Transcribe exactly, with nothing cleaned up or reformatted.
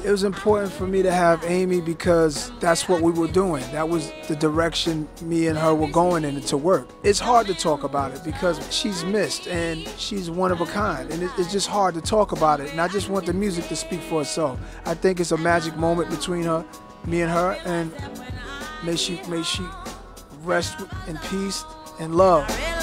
It was important for me to have Amy because that's what we were doing. That was the direction me and her were going in to work. It's hard to talk about it because she's missed and she's one of a kind, and it's just hard to talk about it. And I just want the music to speak for itself. I think it's a magic moment between her, me and her, and may she, may she rest in peace and love.